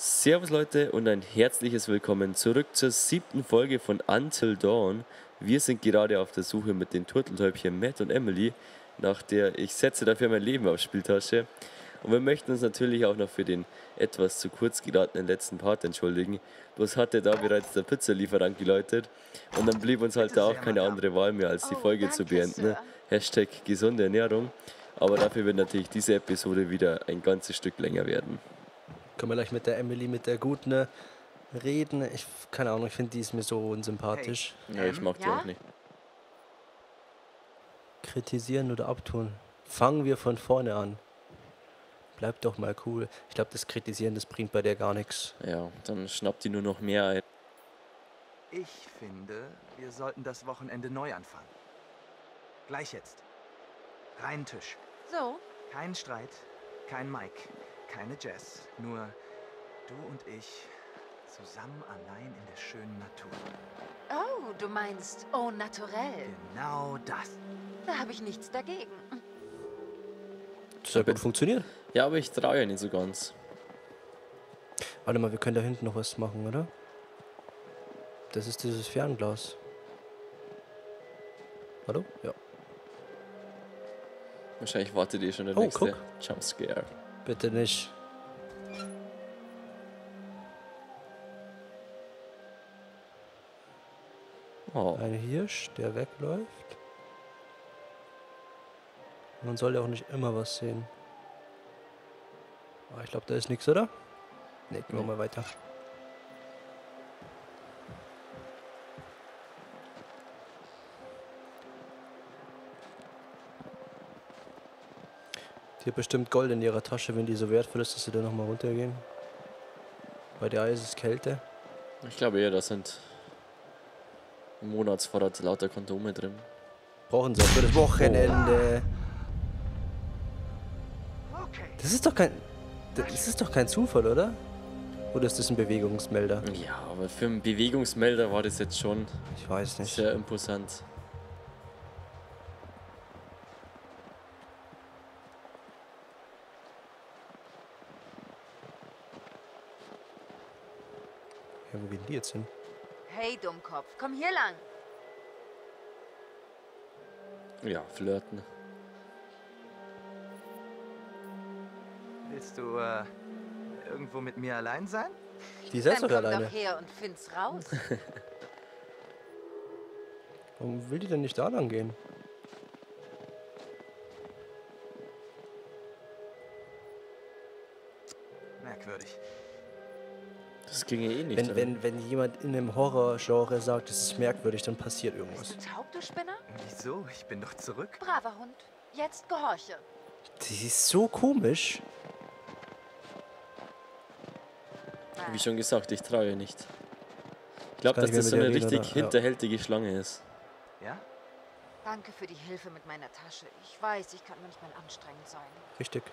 Servus Leute und ein herzliches Willkommen zurück zur 7. Folge von Until Dawn. Wir sind gerade auf der Suche mit den Turteltäubchen Matt und Emily, nach der ich setze dafür mein Leben auf Spieltasche. Und wir möchten uns natürlich auch noch für den etwas zu kurz geratenen letzten Part entschuldigen. Bloß hatte da bereits der Pizzalieferant geläutet und dann blieb uns halt da auch keine andere Wahl mehr, als die Folge zu beenden. Hashtag gesunde Ernährung. Aber dafür wird natürlich diese Episode wieder ein ganzes Stück länger werden. Können wir gleich mit der Emily, mit der Guten reden? Keine Ahnung, ich finde, die ist mir so unsympathisch. Ja, ich mag die auch nicht. Kritisieren oder abtun? Fangen wir von vorne an. Bleib doch mal cool. Ich glaube, das Kritisieren, das bringt bei der gar nichts. Ja, dann schnappt die nur noch mehr ein. Ich finde, wir sollten das Wochenende neu anfangen. Gleich jetzt. Reinen Tisch. So, Kein Streit, kein Mike, keine Jess. Nur du und ich zusammen allein in der schönen Natur. oh, du meinst au naturell. Genau das. Da habe ich nichts dagegen. Das hat gut funktioniert. Ja, aber ich traue ja nicht so ganz. Warte mal, wir können da hinten noch was machen, oder? Das ist dieses Fernglas. Hallo? Ja. Wahrscheinlich wartet ihr schon der Oh, nächste guck. Jumpscare. Bitte nicht. Oh, Ein Hirsch, der wegläuft. Man soll ja auch nicht immer was sehen. Ah, ich glaube, da ist nichts, oder? Ne, gehen wir mal weiter. Die hat bestimmt Gold in ihrer Tasche, wenn die so wertvoll ist, dass sie da nochmal runtergehen. Bei der Eis ist Kälte. ich glaube eher, da sind im Monatsvorrat lauter Kondome drin. Brauchen sie auch für das Wochenende. Okay. Das ist doch kein Zufall, oder? Oder ist das ein Bewegungsmelder? Ja, aber für einen Bewegungsmelder war das jetzt schon Ich weiß nicht. sehr imposant. Ja, wo gehen die jetzt hin? Hey, Dummkopf, komm hier lang. Ja, flirten. Willst du irgendwo mit mir allein sein? Die ist jetzt Dann doch komm alleine. doch her und find's raus. Warum will die denn nicht da lang gehen? Merkwürdig. Das ging ja eh nicht. oder? Wenn jemand in einem Horrorgenre sagt, es ist merkwürdig, dann passiert Bist irgendwas. du taub, du Spinner? Wieso? Ich bin doch zurück. Braver Hund. Jetzt gehorche. Die ist so komisch. Wie schon gesagt, ich traue ihr nicht. Ich glaube, kann dass nicht mehr das so mit eine ihr reden, richtig oder? Ja. hinterhältige Schlange ist. Ja? Danke für die Hilfe mit meiner Tasche. Ich weiß, ich kann manchmal anstrengend sein. Richtig.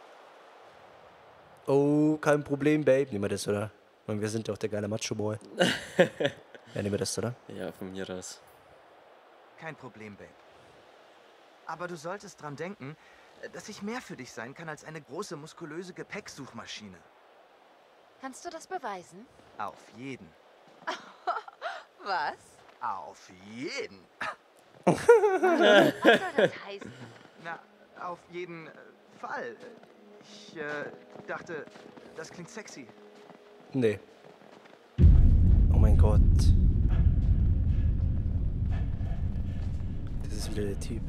Oh, kein Problem, Babe. Nehmen wir das, oder? Und wir sind doch der geile Macho-Boy. Ja, nehmen wir das, oder? Ja, von mir aus. Kein Problem, Babe. Aber du solltest dran denken, dass ich mehr für dich sein kann als eine große, muskulöse Gepäcksuchmaschine. Kannst du das beweisen? Auf jeden. Was? Auf jeden. Was soll das heißen? Na, auf jeden Fall. Ich dachte, das klingt sexy. Nee. Oh mein Gott. Das ist wieder der Typ.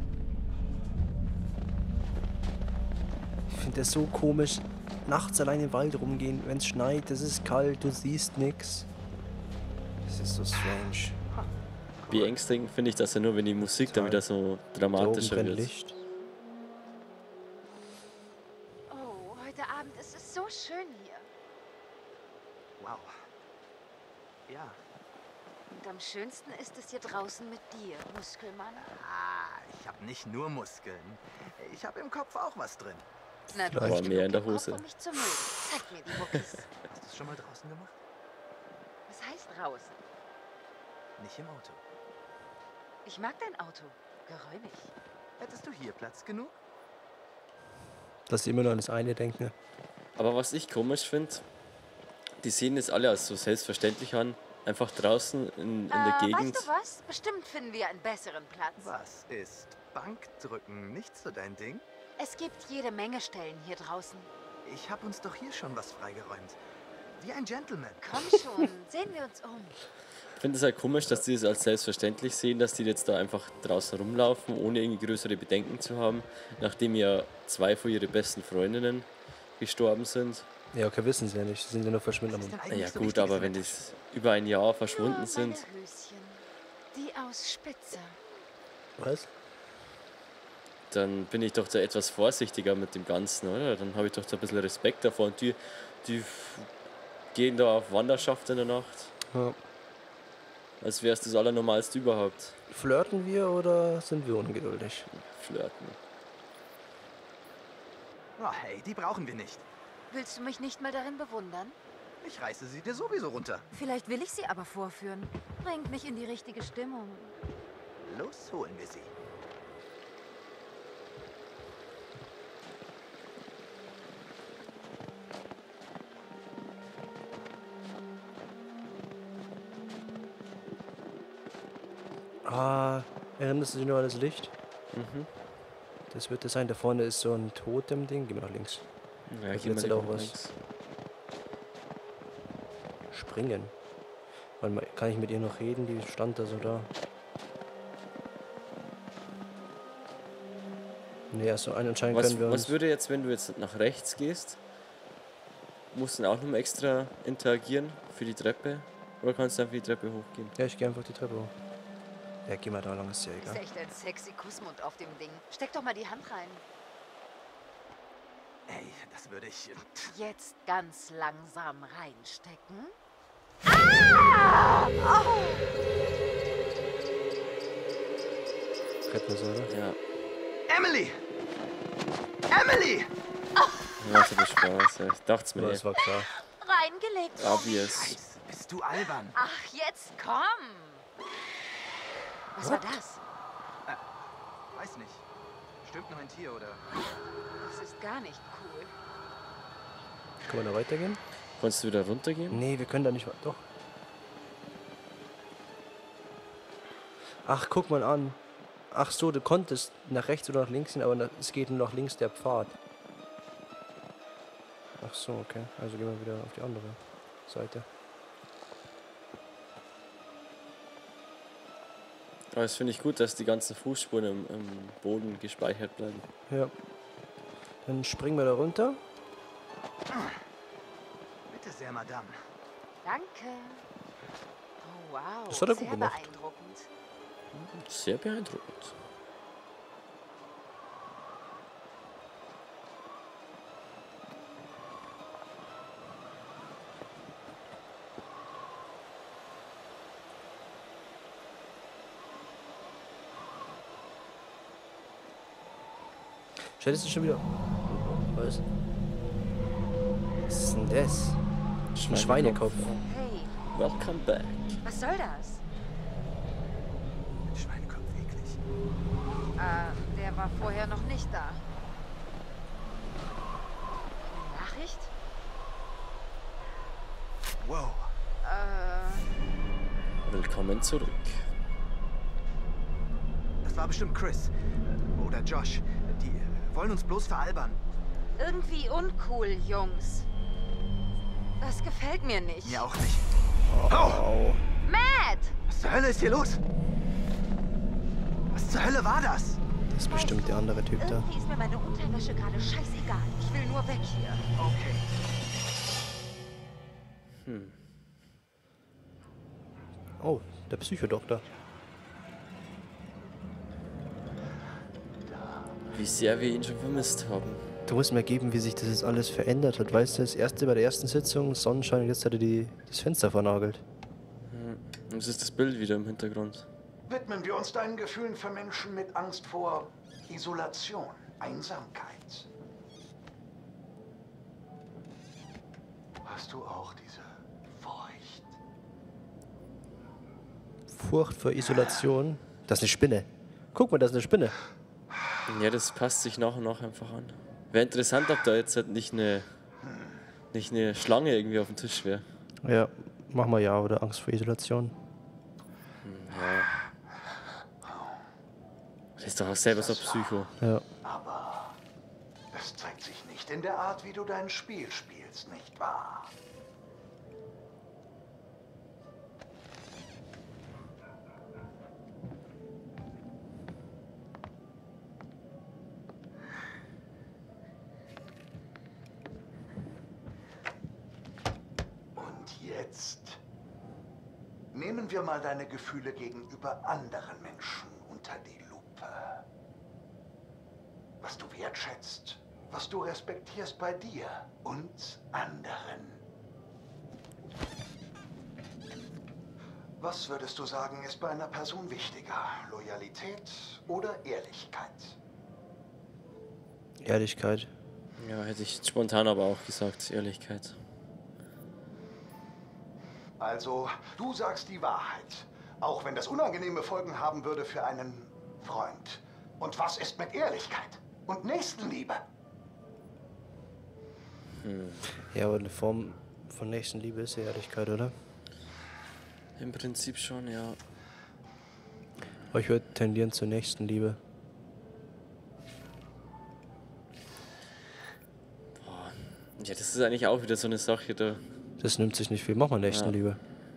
Ich finde das so komisch. Nachts allein im Wald rumgehen, wenn es schneit, es ist kalt, du siehst nix. Das ist so strange. Beängstigend finde ich das ja nur, wenn die Musik dann wieder so Da oben dramatischer brennt wird. Licht. Oh, heute Abend ist es so schön hier. Wow. Ja. Und am schönsten ist es hier draußen mit dir, Muskelmann. Ich habe nicht nur Muskeln. Ich habe im Kopf auch was drin. Na, du Aber hast mehr in der genug im Hose. Kopf, um mich zu mögen. Zeig mir die Muckis. Hast du es schon mal draußen gemacht? Was heißt draußen? Nicht im Auto. Ich mag dein Auto. Geräumig. Hättest du hier Platz genug? Dass sie immer nur an das eine denken. Aber was ich komisch finde, Die sehen es alle als so selbstverständlich an. Einfach draußen in der Gegend. Weißt du was? Bestimmt finden wir einen besseren Platz. Was ist Bankdrücken nicht so dein Ding? Es gibt jede Menge Stellen hier draußen. Ich habe uns doch hier schon was freigeräumt. Wie ein Gentleman. Komm schon, sehen wir uns um. Ich finde es halt komisch, dass die es als selbstverständlich sehen, dass die jetzt da einfach draußen rumlaufen, ohne irgendwie größere Bedenken zu haben, nachdem ja 2 von ihren besten Freundinnen gestorben sind. Ja, okay, wissen sie ja nicht. Sie sind ja nur verschwunden. Was ist denn eigentlich Ja so gut, Wichtiges aber in wenn der die Tasche? über ein Jahr verschwunden Nur sind, meine Höschen, die aus Spitze. Was? dann bin ich doch da etwas vorsichtiger mit dem Ganzen, oder? Dann habe ich doch da ein bisschen Respekt davor. Und die gehen da auf Wanderschaft in der Nacht, Ja. als wäre es das Allernormalste überhaupt. Flirten wir oder sind wir ungeduldig? Flirten. Oh, hey, die brauchen wir nicht. Willst du mich nicht mal darin bewundern? Ich reiße sie dir sowieso runter. Vielleicht will ich sie aber vorführen. Bringt mich in die richtige Stimmung. Los, holen wir sie. Ah, erinnerst du dich noch an das Licht? Mhm. Das wird das sein. Da vorne ist so ein Totem-Ding. Geh mal nach links. Ja, Da gehen wir glitzert lieber auch was. links. Springen. Warte mal, kann ich mit ihr noch reden? Die stand da so da. Nee, also anscheinend können wir uns... Was würde jetzt, wenn du jetzt nach rechts gehst? Musst du dann auch nochmal extra interagieren für die Treppe? Oder kannst du einfach die Treppe hochgehen? Ja, ich gehe einfach die Treppe hoch. Ja, geh mal da lang, ist ja Ist egal. echt ein sexy Kussmund auf dem Ding. Steck doch mal die Hand rein. Ey, das würde ich... Jetzt ganz langsam reinstecken. Retten wir so, oder? Ja. Emily! Emily! Ja, das hat Spaß. Ja. Ich dachte es mir Ja, eh. das war klar. Reingelegt. Obvious. Scheiße, bist du albern? Ach, jetzt komm. Was war das? Weiß nicht. Stimmt noch ein Tier, oder? Das ist gar nicht cool. Können wir da weitergehen? Kannst du wieder runtergehen? Nee, wir können da nicht... Doch. Ach, guck mal an. Ach so, du konntest nach rechts oder nach links gehen, aber es geht nur nach links der Pfad. Ach so, okay. Also gehen wir wieder auf die andere Seite. Aber das finde ich gut, dass die ganzen Fußspuren im Boden gespeichert bleiben. Ja. Dann springen wir da runter. Bitte sehr, Madame. Danke. Oh, wow. Das hat er gut Sehr gemacht. beeindruckend. Sehr beeindruckend. Stellst du schon wieder... Was? Was ist denn das? Ein Schweinekopf. Hey, Welcome back. was soll das? Schweinekopf, eklig. Der war vorher noch nicht da. Eine Nachricht? Wow. Willkommen zurück. Das war bestimmt Chris. Oder Josh. Die wollen uns bloß veralbern. Irgendwie uncool, Jungs. Das gefällt mir nicht. Mir auch nicht. Oh! Matt! Was zur Hölle ist hier los? Was zur Hölle war das? Das ist bestimmt der andere Typ da. Irgendwie ist mir meine Unterwäsche gerade scheißegal. Ich will nur weg hier. Okay. Oh, der Psychodoktor. Wie sehr wir ihn schon vermisst haben. Du musst mir geben, wie sich das jetzt alles verändert hat. Weißt du, bei der ersten Sitzung, Sonnenschein, jetzt hat er das Fenster vernagelt. Und es ist das Bild wieder im Hintergrund. Widmen wir uns deinen Gefühlen für Menschen mit Angst vor Isolation, Einsamkeit. Hast du auch diese Furcht? Furcht vor Isolation. Das ist eine Spinne. Guck mal, das ist eine Spinne. Ja, das passt sich nach und nach einfach an. Wäre interessant, ob da jetzt halt nicht eine nicht eine Schlange irgendwie auf dem Tisch wäre. Ja, mach mal ja oder Angst vor Isolation. Ja. Das ist doch auch selber so Psycho. Ja. Aber es zeigt sich nicht in der Art, wie du dein Spiel spielst, nicht wahr? Und jetzt nehmen wir mal deine Gefühle gegenüber anderen Menschen unter die Lupe. Was du wertschätzt, was du respektierst bei dir und anderen. Was würdest du sagen, ist bei einer Person wichtiger? Loyalität oder Ehrlichkeit? Ehrlichkeit. Ja, hätte ich spontan aber auch gesagt, Ehrlichkeit. Also, du sagst die Wahrheit, auch wenn das unangenehme Folgen haben würde für einen Freund. Und was ist mit Ehrlichkeit und Nächstenliebe? Ja, aber eine Form von Nächstenliebe ist ja Ehrlichkeit, oder? Im Prinzip schon, ja. Aber ich würde tendieren zur Nächstenliebe. Ja, das ist eigentlich auch wieder so eine Sache, da. Das nimmt sich nicht viel. Mach mal Nächstenliebe.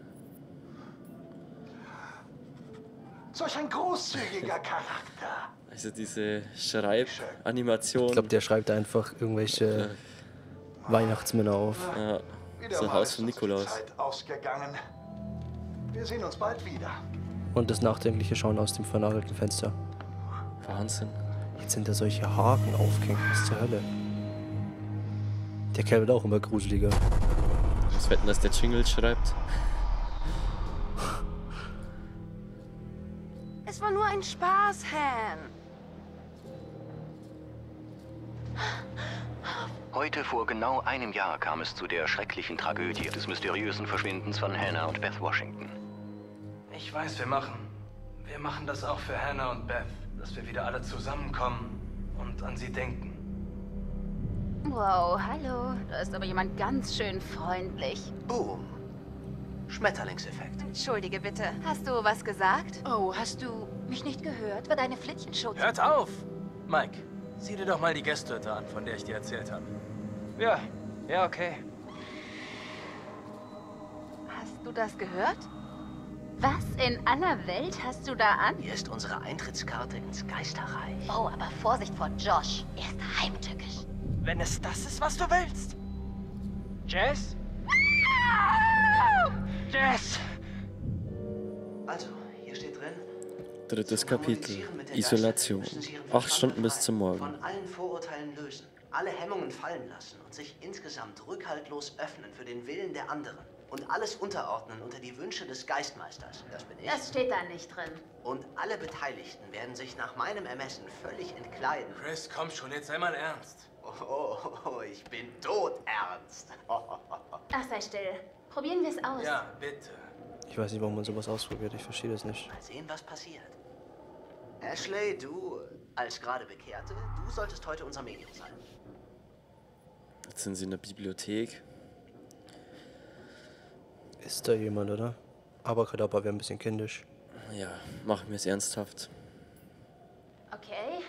Solch ein großzügiger Charakter. Also diese Schreibanimation. Ich glaube, der schreibt einfach irgendwelche Weihnachtsmänner auf. Ja, Wieder so mal Haus ist von uns die Nikolaus. Zeit ausgegangen. Wir sehen uns bald wieder. Und das nachdenkliche Schauen aus dem vernagelten Fenster. Wahnsinn. Jetzt sind da solche Haken aufgehängt. Was zur Hölle? Der Kerl wird auch immer gruseliger. Was wetten, dass der Jingle schreibt? Es war nur ein Spaß, Han. Heute vor genau einem Jahr kam es zu der schrecklichen Tragödie des mysteriösen Verschwindens von Hannah und Beth Washington. Ich weiß, wir machen das auch für Hannah und Beth, dass wir wieder alle zusammenkommen und an sie denken. Wow, hallo. Da ist aber jemand ganz schön freundlich. Boom. Schmetterlingseffekt. Entschuldige bitte. Hast du was gesagt? Oh, hast du mich nicht gehört? War deine Flittchenshow? Hört auf! Mike, sieh dir doch mal die Gästhütte an, von der ich dir erzählt habe. Ja, okay. Hast du das gehört? Was in aller Welt hast du da an? Hier ist unsere Eintrittskarte ins Geisterreich. Oh, aber Vorsicht vor Josh. Er ist heimtückisch. Wenn es das ist, was du willst. Jess? Jess! Also, hier steht drin. Drittes Zum Kapitel. Kommunizieren mit der Isolation. Geisterwelt müssen Sie Ihren 8 Stunden bis zum Morgen. Von allen Vorurteilen lösen, alle Hemmungen fallen lassen und sich insgesamt rückhaltlos öffnen für den Willen der anderen. Und alles unterordnen unter die Wünsche des Geistmeisters. Das bin ich. Das steht da nicht drin. Und alle Beteiligten werden sich nach meinem Ermessen völlig entkleiden. Chris, komm schon, jetzt sei mal ernst. Oh, ich bin todernst. Ach, sei still. Probieren wir es aus. Ja, bitte. Ich weiß nicht, warum man sowas ausprobiert. Ich verstehe das nicht. Mal sehen, was passiert. Ashley, du, als gerade Bekehrte, du solltest heute unser Medium sein. Jetzt sind sie in der Bibliothek. Ist da jemand, oder? Abracadabra wäre ein bisschen kindisch. Ja, machen wir es ernsthaft. Okay.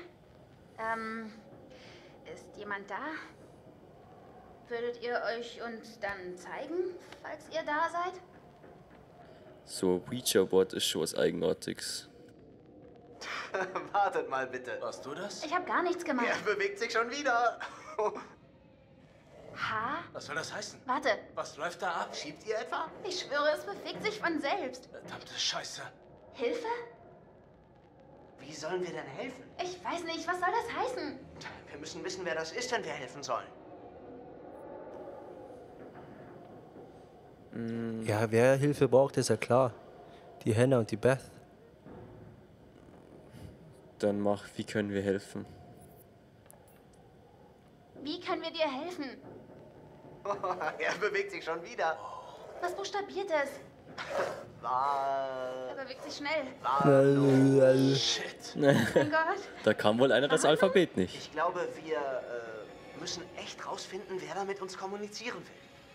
Ist jemand da? Würdet ihr euch uns dann zeigen, falls ihr da seid? So ein Ouija-Board ist schon was Eigenartiges. Wartet mal bitte. Warst du das? Ich habe gar nichts gemacht. Er bewegt sich schon wieder. Ha? Was soll das heißen? Warte. Was läuft da ab? Schiebt ihr etwa? Ich schwöre, es bewegt sich von selbst. Verdammte Scheiße. Hilfe? Wie sollen wir denn helfen? Ich weiß nicht, was soll das heißen? Wir müssen wissen, wer das ist, wenn wir helfen sollen. Ja, wer Hilfe braucht, ist ja klar. Die Hannah und die Beth. Dann mach, wie können wir helfen? Wie können wir dir helfen? Er bewegt sich schon wieder. Was buchstabiert es? Er bewegt sich schnell. Shit. Oh Gott. Da kann wohl einer das Alphabet nicht. Ich glaube, wir müssen echt rausfinden, wer da mit uns kommunizieren will.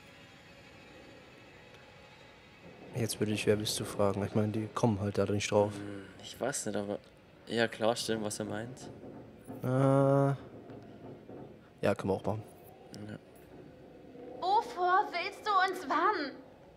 Jetzt würde ich, wer bist du fragen? Ich meine, die kommen halt da nicht drauf. Ich weiß nicht, aber eher klarstellen, was er meint. Ja, können wir auch machen. Ja. Wovor willst du uns warnen?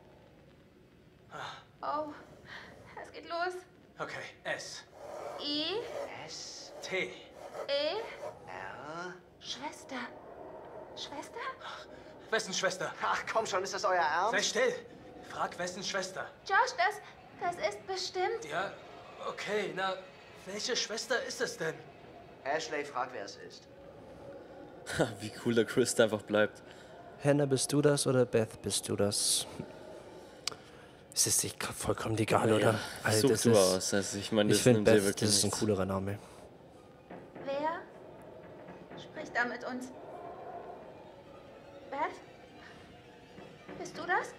Oh, es geht los. Okay, S. I, S, T. E, R. Schwester. Schwester? Wessen Schwester? Ach komm schon, ist das euer Sei Ernst? still. Frag wessen Schwester. Josh, das ist bestimmt... Ja, okay, na, welche Schwester ist es denn? Ashley, frag, wer es ist. Wie cool der Chris da einfach bleibt. Hannah, bist du das oder Beth, bist du das? Es ist sich vollkommen egal, oder? Such du aus. Also ich meine, Ich das finde nimmt dir Beth, wirklich das ist ein nichts. coolerer Name. Wer spricht da mit uns? Beth? Bist du das?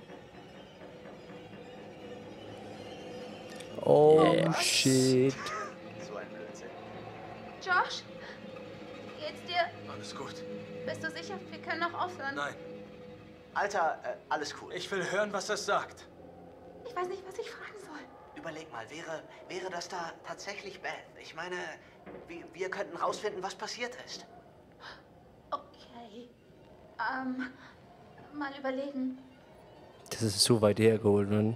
Oh, shit. So ein Blödsinn. Josh? Geht's dir? Alles gut. Bist du sicher? Wir können noch aufhören. Nein, Alter, alles cool. ich will hören, was es sagt. Ich weiß nicht, was ich fragen soll. Überleg mal, wäre das da tatsächlich Beth? Ich meine, wir könnten rausfinden, was passiert ist. Okay. Mal überlegen. Das ist so weit hergeholt, Mann.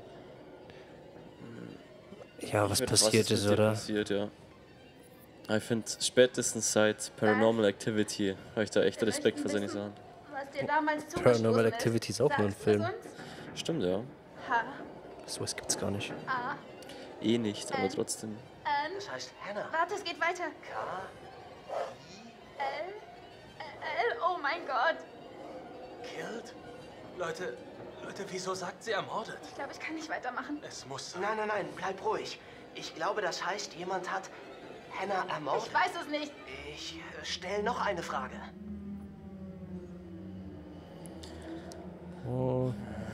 Ja, was passiert ist, mit dir oder? Passiert, ja. Ich finde, spätestens seit Paranormal Activity habe ich da echt Ich Respekt möchte für seine wissen, Sachen. Was dir damals Paranormal zugestoßen Activity ist auch nur ein Sagst Film. du's uns? Stimmt, ja. H, Sowas gibt's gar nicht. A, Eh nicht, aber trotzdem. N. Das heißt Hannah. Warte, es geht weiter. K. L, L, oh mein Gott. Killed? Leute, wieso sagt sie ermordet? Ich glaube, ich kann nicht weitermachen. Es muss sein. Nein, bleib ruhig. Ich glaube, das heißt, jemand hat Hannah ermordet. Ich weiß es nicht. Ich stelle noch eine Frage. Oh.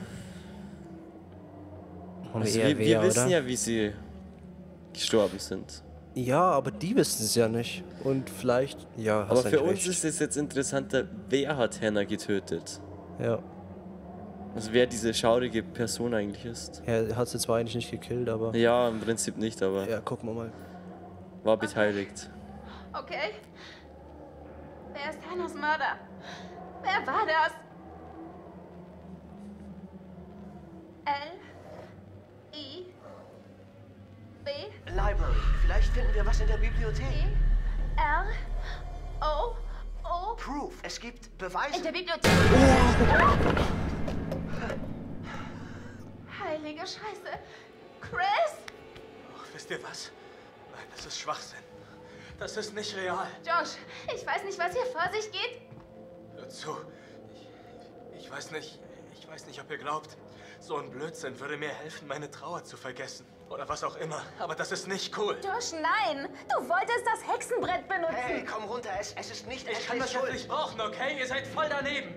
Haben Also eher wir wer, wissen oder? ja, wie sie gestorben sind. Ja, aber die wissen es ja nicht. Und vielleicht, ja, hast Aber für eigentlich uns recht. ist es jetzt interessanter, wer hat Hannah getötet? Ja. Also wer diese schaurige Person eigentlich ist. Er hat sie zwar eigentlich nicht gekillt, aber. Ja, im Prinzip nicht, aber Ja, gucken wir mal. war beteiligt. Okay. Wer ist Hannahs Mörder? Wer war das? L, I, B, Library. Vielleicht finden wir was in der Bibliothek. E, R, O, O. Proof. Es gibt In Beweise. der Bibliothek. Heilige Scheiße. Chris? Ach, wisst ihr was? Nein, das ist Schwachsinn. Das ist nicht real. Josh, ich weiß nicht, was hier vor sich geht. Hört zu. Ich weiß nicht, ob ihr glaubt. So ein Blödsinn würde mir helfen, meine Trauer zu vergessen. Oder was auch immer. Aber das ist nicht cool. Josh, nein. Du wolltest das Hexenbrett benutzen. Hey, komm runter. Es ist nicht Ich kann Ashleys das jetzt Schuld. nicht brauchen, okay? Ihr seid voll daneben.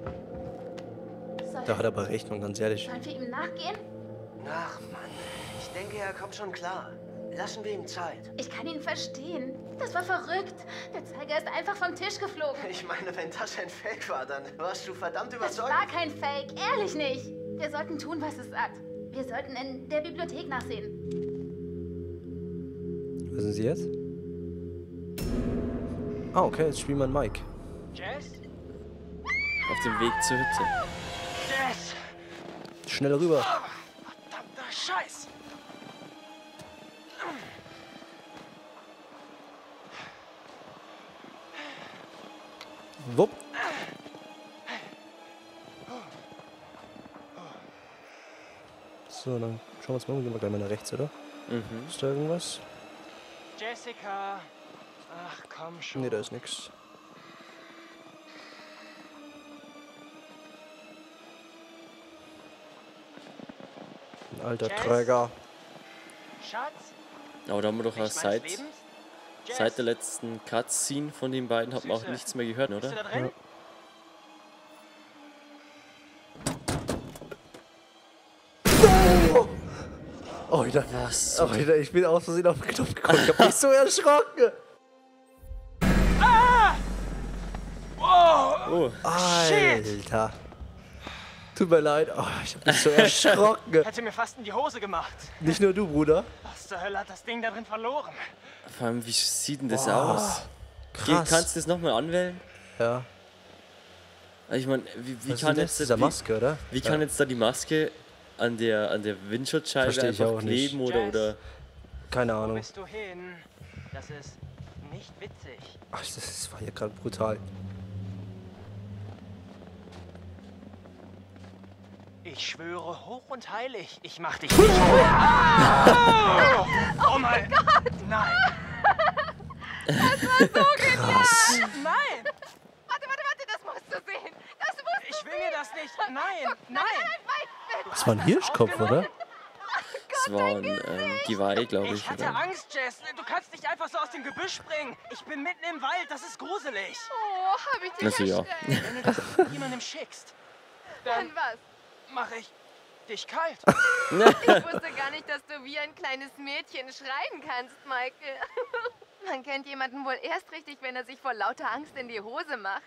Da hat er aber recht, man, ganz ehrlich. Sollen wir ihm nachgehen? Ach, Mann. Ich denke, er kommt schon klar. Lassen wir ihm Zeit. Ich kann ihn verstehen. Das war verrückt. Der Zeiger ist einfach vom Tisch geflogen. Ich meine, wenn das ein Fake war, dann warst du verdammt Das überzeugt. war kein Fake. Ehrlich nicht. Wir sollten tun, was es sagt. Wir sollten in der Bibliothek nachsehen. Was sind sie jetzt? Ah, okay, jetzt spielen wir einen Mike. Jess? Auf dem Weg zur Hütte. Jess! Schnell rüber. Verdammter Scheiß! Wupp. So, dann schauen wir uns mal um. Gehen wir gleich mal nach rechts, oder? Mhm. Ist da irgendwas? Jessica! Ach, komm schon. Nee, da ist nix. Ein alter Jess? Träger. Schatz? Aber da haben wir doch Licht auch meines Lebens? Jess, seit der letzten Cutscene von den beiden hat man auch Süße. nichts mehr gehört, bist oder? du da drin? Ja. Oh, Was? Alter, ich bin aus Versehen auf den Knopf gekommen. Ich hab mich so erschrocken. Wow! Oh, Alter. Tut mir leid, oh, ich hab mich so erschrocken. Hätte mir fast in die Hose gemacht. Nicht nur du, Bruder. Was zur Hölle hat das Ding darin verloren? vor allem, wie sieht denn das aus? Krass. Kannst du das nochmal anwählen? Ja. Ich meine, wie Was kann ist jetzt dieser Maske, oder? Wie kann jetzt da die Maske an der Windschutzscheibe Versteh ich einfach auch nicht. kleben oder Keine Wo Ahnung. bist du hin? Das ist nicht witzig. Ach, das war hier gerade brutal. Ich schwöre hoch und heilig, ich mach dich nicht. Oh mein Gott! Nein! Krass. Nein! Warte, das musst du sehen. Das musst du Ich will mir das nicht. Nein! Nein! Das war ein Hirschkopf, oder? das war ein Geweih, glaube ich. Ich hatte Oder? Angst, Jess. Du kannst nicht einfach so aus dem Gebüsch springen. Ich bin mitten im Wald, das ist gruselig. Oh, hab ich dich Also ja. erschreckt. Wenn du das jemandem schickst, dann Dann was? mache ich dich kalt. Ich wusste gar nicht, dass du wie ein kleines Mädchen schreien kannst, Michael. Man kennt jemanden wohl erst richtig, wenn er sich vor lauter Angst in die Hose macht.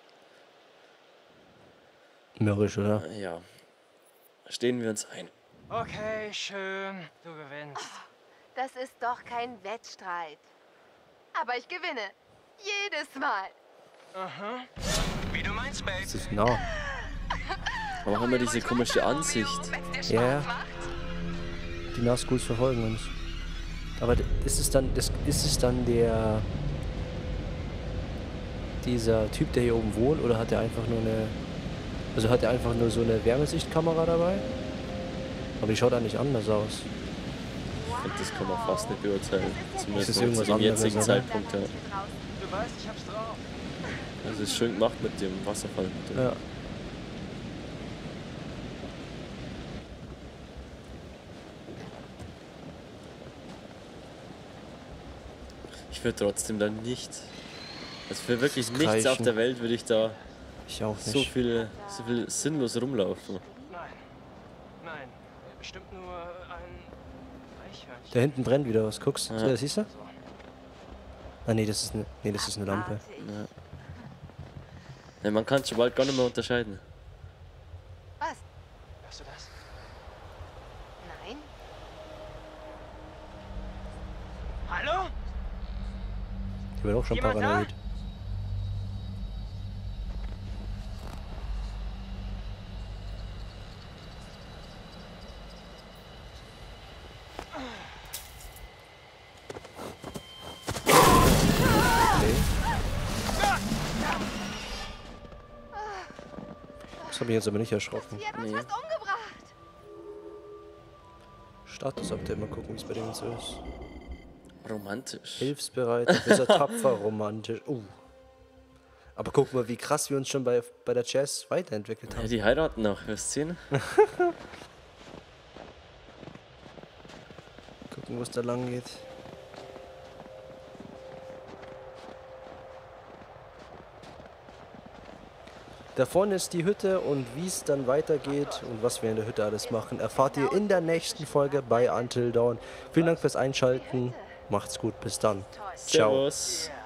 Mürrisch, oder? Ja. Stehen wir uns ein. Okay, schön. Du gewinnst. Das ist doch kein Wettstreit. Aber ich gewinne. Jedes Mal. Wie du meinst, Babe. Das ist nah. Aber haben wir diese komische Ansicht? Wenn's dir Ja. Spaß macht. Die Nazguls verfolgen uns. Aber ist es dann der dieser Typ, der hier oben wohnt, oder hat er einfach nur hat er einfach nur so eine Wärmesichtkamera dabei? Aber die schaut eigentlich anders aus. Ich finde, das kann man fast nicht beurteilen. Zumindest ist zu irgendwas dem anderes, jetzigen oder? Zeitpunkt. Ja. Du weißt, ich hab's drauf. Also ist schön gemacht mit dem Wasserfall. Mit dem Ja. Ich würde trotzdem dann nicht. Also für wirklich Das nichts auf Kreischen. der Welt würde ich da Ich auch so nicht. viel sinnlos rumlaufen. Nein, bestimmt nur ein Eichhörnchen. Da hinten brennt wieder was. Guckst Ja. du? Siehst du? Ah, nee, das ist eine Lampe. Ja, man kann es schon bald gar nicht mehr unterscheiden. Was? Hörst du das? Nein? Hallo? Ich bin auch schon Jemand da? paranoid. Das habe ich jetzt aber nicht erschrocken. Sie hat uns Nee. fast umgebracht. Statusupdate, mal gucken, wie es bei denen so ist. Romantisch. Hilfsbereit, ist er tapfer, romantisch. Aber guck mal, wie krass wir uns schon bei der Jazz weiterentwickelt Ja, haben. die heiraten noch, wirst du sehen? Gucken, wo es da lang geht. Da vorne ist die Hütte und wie es dann weitergeht und was wir in der Hütte alles machen, erfahrt ihr in der nächsten Folge bei Until Dawn. Vielen Dank fürs Einschalten. Macht's gut, bis dann. Ciao. Servus.